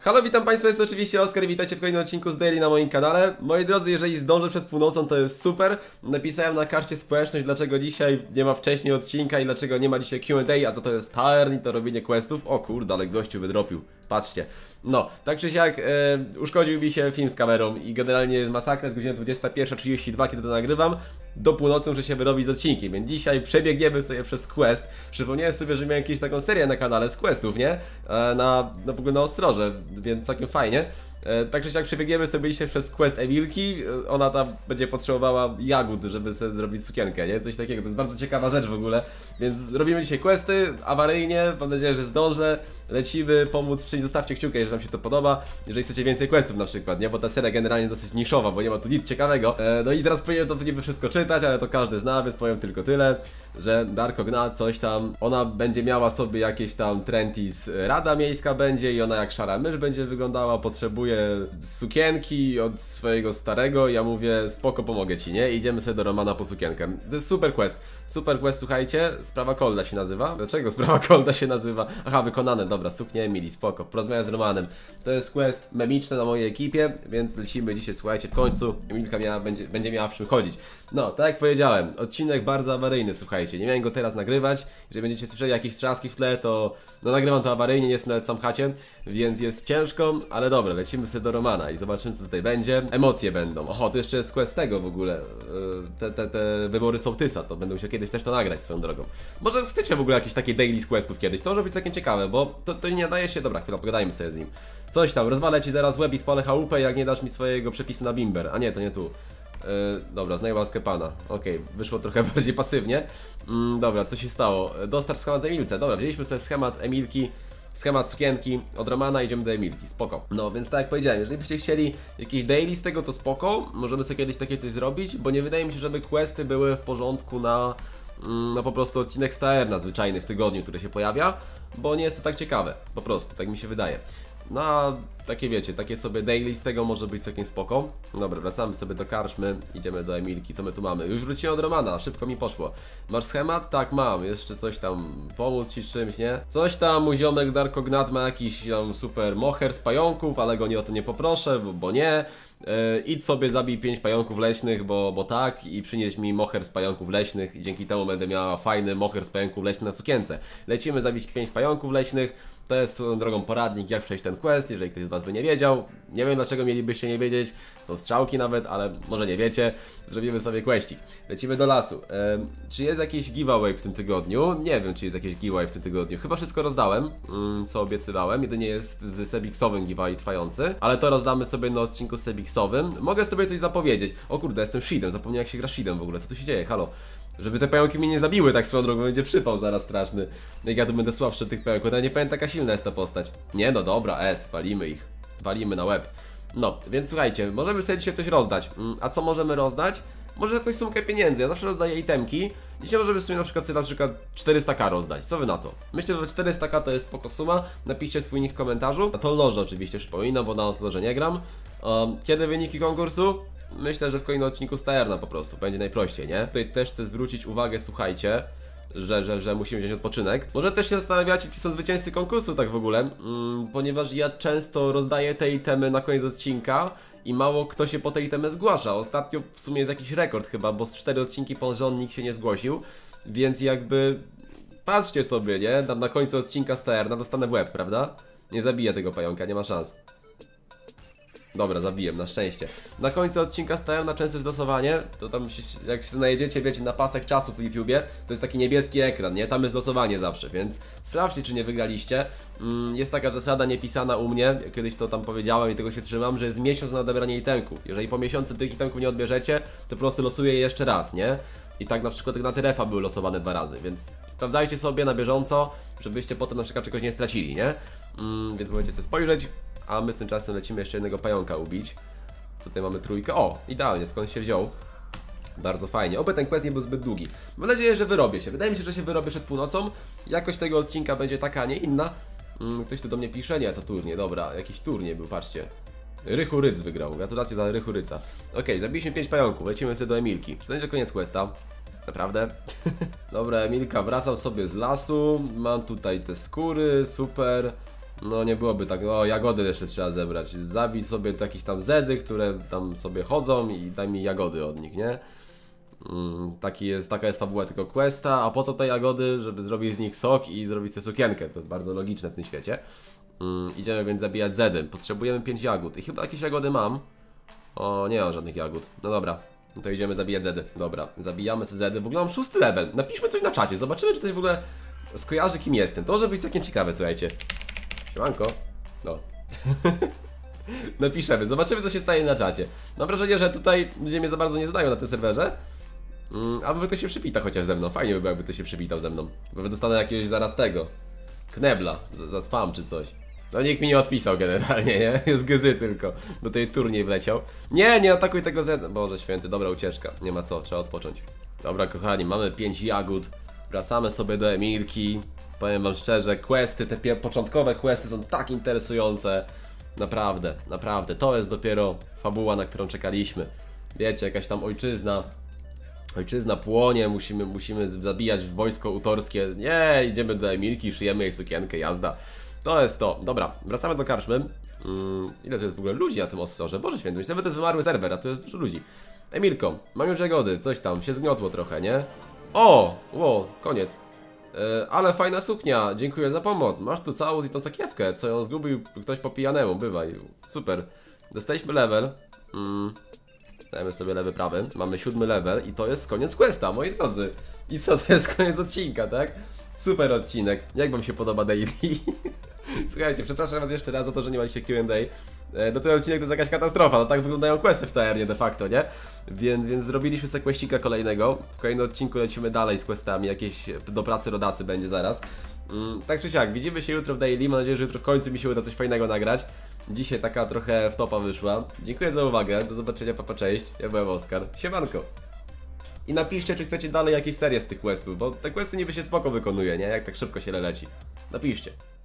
Halo, witam Państwa, jest oczywiście Oskar i witajcie w kolejnym odcinku z Daily na moim kanale. Moi drodzy, jeżeli zdążę przed północą, to jest super. Napisałem na karcie społeczność, dlaczego dzisiaj nie ma wcześniej odcinka i dlaczego nie ma dzisiaj Q&A, a co to jest Taern i to robienie questów. O kurde, ale gościu wydropił, patrzcie. No, tak czy siak uszkodził mi się film z kamerą i generalnie jest masakra, jest godzina 21:32, kiedy to nagrywam. Do północy muszę się wyrobić z odcinkiem, więc dzisiaj przebiegniemy sobie przez quest. Przypomniałem sobie, że miałem jakąś taką serię na kanale z questów, nie? W ogóle na Ostrorze, więc całkiem fajnie. Tak czy siak przebiegniemy sobie dzisiaj przez quest Emilki. Ona tam będzie potrzebowała jagód, żeby sobie zrobić sukienkę, nie? Coś takiego, to jest bardzo ciekawa rzecz w ogóle. Więc robimy dzisiaj questy, awaryjnie, mam nadzieję, że zdążę. Lecimy pomóc, czyli zostawcie kciukę, jeżeli wam się to podoba. Jeżeli chcecie więcej questów na przykład, nie? Bo ta seria generalnie jest dosyć niszowa, bo nie ma tu nic ciekawego. No i teraz powinienem to niby wszystko czytać, ale to każdy zna, więc powiem tylko tyle, że Darko Gna coś tam, ona będzie miała sobie jakieś tam Trentis, Rada Miejska będzie i ona jak szara mysz będzie wyglądała, potrzebuje sukienki od swojego starego. Ja mówię, spoko, pomogę ci, nie? Idziemy sobie do Romana po sukienkę. To jest super quest, słuchajcie, sprawa Kolda się nazywa. Dlaczego sprawa Kolda się nazywa? Aha, wykonane, dobra, suknie Emilii, spoko, porozmawiam z Romanem. To jest quest memiczny na mojej ekipie, więc lecimy dzisiaj, słuchajcie, w końcu Emilka będzie miała w czym chodzić. No, tak jak powiedziałem, odcinek bardzo awaryjny, słuchajcie, nie miałem go teraz nagrywać. Jeżeli będziecie słyszeli jakieś trzaski w tle, to no nagrywam to awaryjnie, nie jestem nawet sam w chacie, więc jest ciężko, ale dobra, lecimy sobie do Romana i zobaczymy, co tutaj będzie. Emocje będą. Oho, to jeszcze jest quest tego w ogóle, te wybory sołtysa, to będę musiał kiedyś też to nagrać swoją drogą. Może chcecie w ogóle jakieś takie daily z questów kiedyś, to może być całkiem ciekawe, bo to nie nadaje się. Dobra, chwila, pogadajmy sobie z nim. Coś tam, rozwalę ci zaraz łeb i spalę chałupę, jak nie dasz mi swojego przepisu na bimber. A nie, to nie tu. Dobra, znaję łaskę pana. Okej, wyszło trochę bardziej pasywnie. Dobra, co się stało? Dostarcz schemat Emilce. Dobra, wzięliśmy sobie schemat Emilki, schemat sukienki od Romana, idziemy do Emilki, spoko. No, więc tak jak powiedziałem, jeżeli byście chcieli jakieś daily z tego, to spoko. Możemy sobie kiedyś takie coś zrobić, bo nie wydaje mi się, żeby questy były w porządku na po prostu odcinek z Taerna zwyczajny w tygodniu, który się pojawia, bo nie jest to tak ciekawe, po prostu, tak mi się wydaje. No a takie wiecie, takie sobie daily z tego może być całkiem spoko. Dobra, wracamy sobie do karczmy, idziemy do Emilki, co my tu mamy? Już wróciłem od Romana, szybko mi poszło. Masz schemat? Tak, mam, jeszcze coś tam, pomóc ci z czymś, nie? Coś tam, mój ziomek Darko Gnat ma jakiś tam super moher z pająków, ale go nie o to nie poproszę, bo nie. Idź sobie, zabij 5 pająków leśnych, bo tak, i przynieś mi moher z pająków leśnych i dzięki temu będę miała fajny moher z pająków leśnych na sukience. Lecimy zabić 5 pająków leśnych. To jest swoją drogą poradnik, jak przejść ten quest, jeżeli ktoś z was by nie wiedział. Nie wiem, dlaczego mielibyście nie wiedzieć, są strzałki nawet, ale może nie wiecie. Zrobimy sobie questik. Lecimy do lasu. Czy jest jakiś giveaway w tym tygodniu? Nie wiem, czy jest jakiś giveaway w tym tygodniu. Chyba wszystko rozdałem, co obiecywałem. Jedynie jest z Sebixowym giveaway trwający, ale to rozdamy sobie na odcinku z Sebixowym. Mogę sobie coś zapowiedzieć. O kurde, jestem Shidem, zapomniałem jak się gra Shidem w ogóle. Co tu się dzieje? Halo? Żeby te pająki mnie nie zabiły tak swoją drogą, będzie przypał zaraz straszny. Jak ja tu będę słabszy od tych pająków, to nie pamiętam, taka silna jest ta postać. Nie, no dobra, walimy ich. Walimy na łeb. No, więc słuchajcie, możemy sobie dzisiaj coś rozdać. A co możemy rozdać? Może jakąś sumkę pieniędzy, ja zawsze rozdaję itemki. Dzisiaj możemy sobie na przykład 400k rozdać, co wy na to? Myślę, że 400k to jest spoko suma. Napiszcie swój nick w komentarzu. Na to loże oczywiście przypominam, bo na loże nie gram. Kiedy wyniki konkursu? Myślę, że w kolejnym odcinku z Taerna po prostu, będzie najprościej, nie? Tutaj też chcę zwrócić uwagę, słuchajcie, że musimy wziąć odpoczynek. Może też się zastanawiacie, czy są zwycięzcy konkursu tak w ogóle, ponieważ ja często rozdaję te itemy na koniec odcinka i mało kto się po te itemy zgłasza. Ostatnio w sumie jest jakiś rekord chyba, bo z 4 odcinki porządnie nikt się nie zgłosił, więc jakby patrzcie sobie, nie? Tam na końcu odcinka z Taerna dostanę w łeb, prawda? Nie zabiję tego pająka, nie ma szans. Dobra, zabiłem, na szczęście. Na końcu odcinka z Taerna często jest losowanie. To tam jak się najedziecie, wiecie, na pasek czasu w YouTubie, to jest taki niebieski ekran, nie? Tam jest losowanie zawsze, więc sprawdźcie, czy nie wygraliście. Jest taka zasada niepisana u mnie, kiedyś to tam powiedziałem i tego się trzymam, że jest miesiąc na odebranie itemków. Jeżeli po miesiącu tych itemków nie odbierzecie, to po prostu losuję je jeszcze raz, nie? I tak na przykład na Tyrefa były losowane 2 razy, więc sprawdzajcie sobie na bieżąco, żebyście potem na przykład czegoś nie stracili, nie? Więc możecie sobie spojrzeć. A my tymczasem lecimy jeszcze jednego pająka ubić. Tutaj mamy trójkę. O, idealnie, skąd się wziął. Bardzo fajnie. Oby ten quest nie był zbyt długi. Mam nadzieję, że wyrobię się. Wydaje mi się, że się wyrobię przed północą. Jakość tego odcinka będzie taka, a nie inna. Ktoś tu do mnie pisze? Nie, to turniej. Dobra, jakiś turniej był, patrzcie. Rychu Ryc wygrał. Gratulacje dla Rychu Ryca. Okej, zabiliśmy 5 pająków. Lecimy sobie do Emilki. Czy to będzie koniec questa? Naprawdę? Dobra, Emilka, wracam sobie z lasu. Mam tutaj te skóry, super. No nie byłoby tak, o jagody jeszcze trzeba zebrać. Zabij sobie jakieś tam zedy, które tam sobie chodzą i daj mi jagody od nich, nie? Taka jest fabuła tego questa, a po co te jagody? Żeby zrobić z nich sok i zrobić sobie sukienkę, to bardzo logiczne w tym świecie. Idziemy więc zabijać zedy, potrzebujemy 5 jagód i chyba jakieś jagody mam. O, nie mam żadnych jagód, no dobra. No to idziemy zabijać zedy, dobra, zabijamy sobie zedy, w ogóle mam 6 level. Napiszmy coś na czacie, zobaczymy czy ktoś w ogóle skojarzy kim jestem, to może być całkiem ciekawe, słuchajcie. Siemanko, no. Napiszemy, zobaczymy co się stanie na czacie. Mam wrażenie, że tutaj ludzie mnie za bardzo nie znają na tym serwerze. Albo ktoś się przypita chociaż ze mną, fajnie by było jakby ktoś się przywitał ze mną. Bo dostanę jakiegoś zaraz tego knebla, za spam czy coś. No nikt mi nie odpisał generalnie, nie? Z gezy tylko, bo tutaj turniej wleciał. Nie atakuj tego Z. Boże święty, dobra ucieczka, nie ma co, trzeba odpocząć. Dobra kochani, mamy 5 jagód. Wracamy sobie do Emilki. Powiem wam szczerze, questy, te początkowe questy są tak interesujące. Naprawdę, naprawdę, to jest dopiero fabuła, na którą czekaliśmy. Wiecie, jakaś tam ojczyzna płonie, musimy zabijać wojsko utorskie. Nie, idziemy do Emilki, szyjemy jej sukienkę, jazda. To jest to. Dobra, wracamy do karczmy. Ile to jest w ogóle ludzi na tym ostrorze? Boże święty, nawet to jest wymarły serwer, a tu jest dużo ludzi. Emilko, mam już jagody, coś tam, się zgniotło trochę, nie? O, koniec. Ale fajna suknia, dziękuję za pomoc. Masz tu całą i tą sakiewkę, co ją zgubił ktoś po pijanemu, bywaj. Super. Dostaliśmy level. Dajemy sobie lewy prawy. Mamy 7 level i to jest koniec questa, moi drodzy. I co, to jest koniec odcinka, tak? Super odcinek. Jak wam się podoba daily? Słuchajcie, przepraszam was jeszcze raz za to, że nie mieliście Q&A. No ten odcinek to jest jakaś katastrofa, no tak wyglądają questy w TR-nie de facto, nie? Więc zrobiliśmy sobie questika kolejnego. W kolejnym odcinku lecimy dalej z questami, jakieś do pracy rodacy będzie zaraz. Tak czy siak, widzimy się jutro w daily, mam nadzieję, że jutro w końcu mi się uda coś fajnego nagrać. Dzisiaj taka trochę wtopa wyszła. Dziękuję za uwagę, do zobaczenia, papa, cześć. Ja byłem Oskar, siemanko. I napiszcie, czy chcecie dalej jakieś serie z tych questów, bo te questy niby się spoko wykonuje, nie? Jak tak szybko się leci. Napiszcie.